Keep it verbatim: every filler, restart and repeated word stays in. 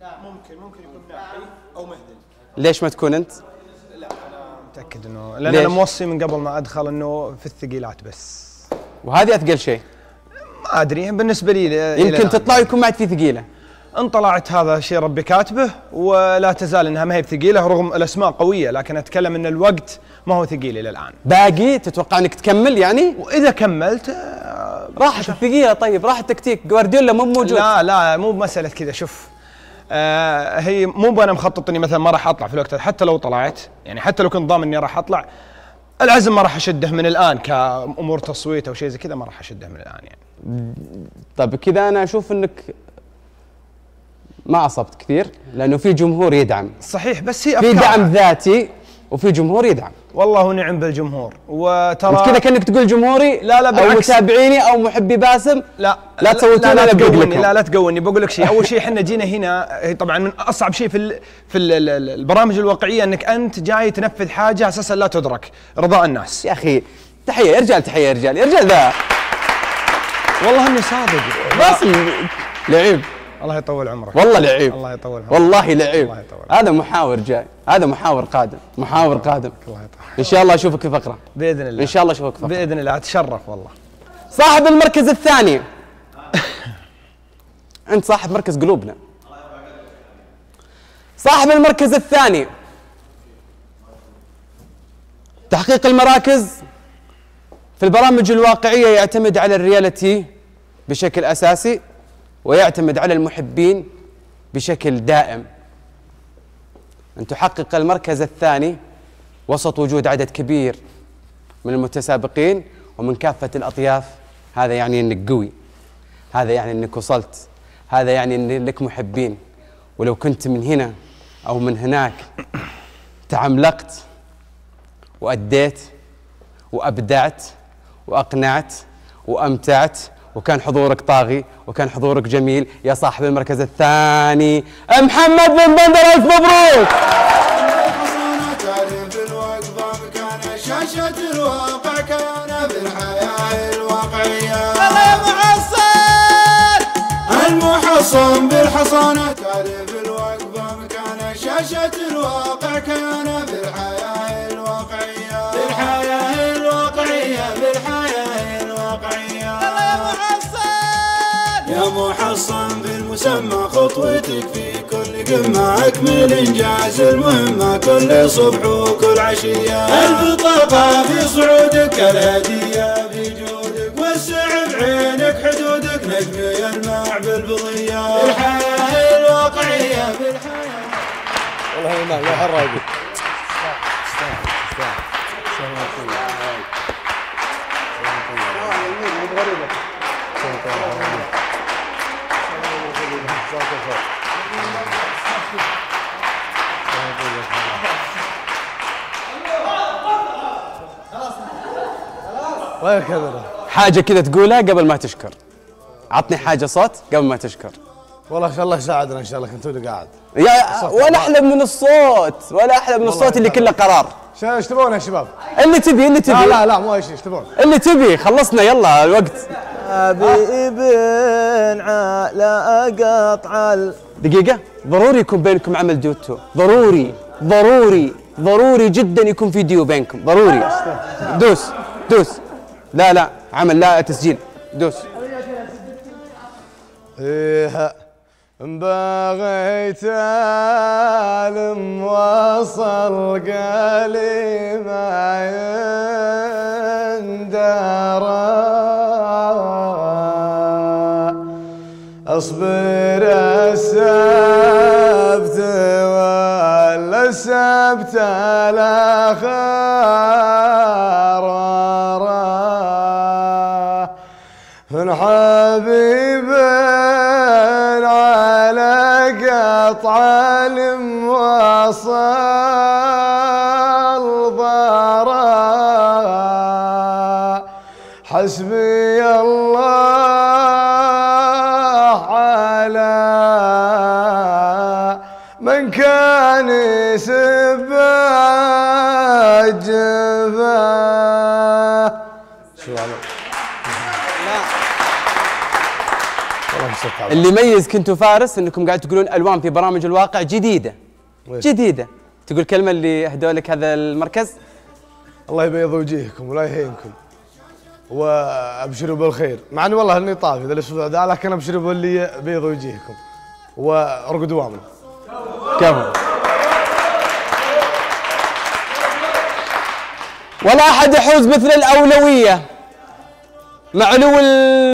لا ممكن ممكن يكون ناحي او مهدل. ليش ما تكون انت؟ لا انا متاكد انه لان انا موصي من قبل ما ادخل انه في الثقيلات بس. وهذه اثقل شيء؟ ما ادري بالنسبه لي يمكن تطلع يكون معك في ثقيله. ان طلعت هذا شيء ربي كاتبه، ولا تزال انها ما هي بثقيله رغم الاسماء قويه، لكن اتكلم ان الوقت ما هو ثقيل الى الان. باقي تتوقع انك تكمل يعني؟ واذا كملت راحت الثقيله. طيب راح التكتيك، جوارديولا مو موجود. لا لا مو بمساله كذا. شوف آه هي مو انا مخطط اني مثلا ما راح اطلع في الوقت، حتى لو طلعت يعني حتى لو كنت ضامن اني راح اطلع، العزم ما راح اشده من الان كامور تصويت او شيء زي كذا، ما راح اشده من الان يعني. طيب كذا انا اشوف انك ما اصبت كثير، لانه في جمهور يدعم. صحيح، بس هي افكار، في دعم ذاتي وفي جمهور يدعم. والله ونعم بالجمهور. وترى كذا كانك تقول جمهوري لا لا بالعكس، او متابعيني او محبي باسم لا لا تسوتون لا, لا تقولني لا لا تقولني. بقول لك شيء، اول شيء احنا جينا هنا طبعا من اصعب شيء في ال في ال البرامج الواقعيه انك انت جاي تنفذ حاجه اساسا لا تدرك رضاء الناس. يا اخي تحيه يا رجال، تحيه يا رجال، يا رجال ذا والله اني صادق. باسم لعيب، الله يطول عمرك. والله لعيب، الله يطول عمرك، والله لعيب. الله يطول عمرك. هذا محاور جاي، هذا محاور قادم، محاور قادم. الله يطول. ان شاء الله اشوفك في فقره باذن الله، ان شاء الله اشوفك في فقره باذن الله. اتشرف والله. صاحب المركز الثاني انت صاحب مركز قلوبنا. صاحب المركز الثاني تحقيق المراكز في البرامج الواقعيه يعتمد على الرياليتي بشكل اساسي، ويعتمد على المحبين بشكل دائم. أن تحقق المركز الثاني وسط وجود عدد كبير من المتسابقين ومن كافة الأطياف، هذا يعني أنك قوي، هذا يعني أنك وصلت، هذا يعني أن لك محبين. ولو كنت من هنا أو من هناك تعملقت وأديت وأبدعت وأقنعت وأمتعت وكان حضورك طاغي وكان حضورك جميل، يا صاحب المركز الثاني محمد بن بندر، ألف مبروك. شاشة الواقع كان بالحياة الواقعية. الله يا محصن. المحصن بالحصانة تعرف الوقفة مكان شاشة الواقع كان بالحياة الواقعية. بالحياة الواقعية، بالحياة الواقعية. الله يا محصن. يا محصن بالمسمى خطوتك في كل قمة أكمل إنجاز المهمة كل صبح وكل عشية. البطاقة في صعودك الهدية في جودك، وسع بعينك حدودك نجم يلمع بالبضية. بالحياة الواقعية، بالحياة. والله يا مان يا حراقي. وين الكاميرا؟ حاجة كذا تقولها قبل ما تشكر. عطني حاجة صوت قبل ما تشكر. والله ان شاء الله يساعدنا ان شاء الله، كنتوا قاعد. يا ولا احلى من الصوت، ولا احلى من الصوت اللي كله قرار. ايش تبون يا شباب؟ اللي تبي اللي تبي. لا لا لا مو اي شيء، ايش تبون؟ اللي تبي، خلصنا يلا الوقت. حبيبين على قطع ال... دقيقة، ضروري يكون بينكم عمل دوتو، ضروري ضروري ضروري جدا يكون في ديو بينكم، ضروري. دوس دوس. لا لا عمل، لا تسجيل، دوس. إيه بغيت ألم وصل قلي ما يندرى، اصبر السبت ولا السبت الآخر من حبيب على قطع الموصل ضرا، حسبي الله على من كان يسب الجفا. اللي يميز كنتو فارس انكم قاعد تقولون الوان في برامج الواقع جديده ويش. جديده. تقول كلمه اللي اهدوا لك هذا المركز. الله يبيض وجيهكم ولا يهينكم وابشروا بالخير، مع اني والله اني طافي ذا الاسبوع ذا، لكن ابشروا باللي يبيض وجيهكم وارقدوا وامن. كفو. ولا احد يحوز مثل الاولويه مع علو